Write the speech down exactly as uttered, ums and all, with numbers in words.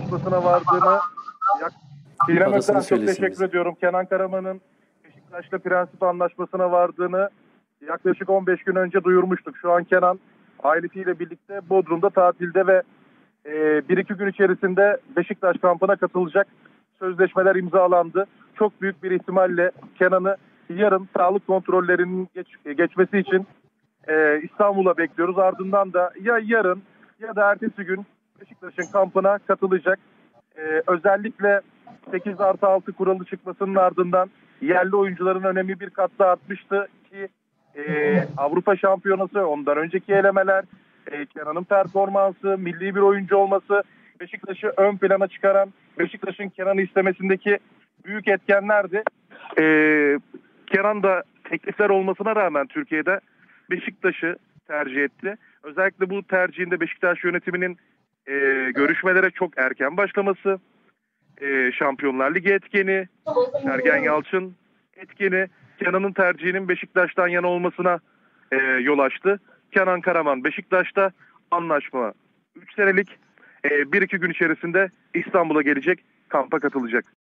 anlaşmasına vardığını, yak- Sinem Parasını Ökten çok söylesin teşekkür bize. ediyorum. Kenan Karaman'ın Beşiktaş'la prensip anlaşmasına vardığını yaklaşık on beş gün önce duyurmuştuk. Şu an Kenan ailesiyle birlikte Bodrum'da tatilde ve e, bir iki gün içerisinde Beşiktaş kampına katılacak. Sözleşmeler imzalandı. Çok büyük bir ihtimalle Kenan'ı yarın sağlık kontrollerinin geç, geçmesi için e, İstanbul'a bekliyoruz. Ardından da ya yarın ya da ertesi gün Beşiktaş'ın kampına katılacak. E, özellikle sekiz artı altı kuralı çıkmasının ardından yerli oyuncuların önemi bir kat daha artmıştı ki e, Avrupa Şampiyonası, ondan önceki elemeler, e, Kenan'ın performansı, milli bir oyuncu olması, Beşiktaş'ı ön plana çıkaran, Beşiktaş'ın Kenan'ı istemesindeki büyük etkenlerdi. E, Kenan da teklifler olmasına rağmen Türkiye'de Beşiktaş'ı tercih etti. Özellikle bu tercihinde Beşiktaş yönetiminin e, görüşmelere çok erken başlaması, e, Şampiyonlar Ligi etkeni, Sergen Yalçın etkeni, Kenan'ın tercihinin Beşiktaş'tan yana olmasına e, yol açtı. Kenan Karaman Beşiktaş'ta, anlaşma üç senelik, e, bir iki gün içerisinde İstanbul'a gelecek, kampa katılacak.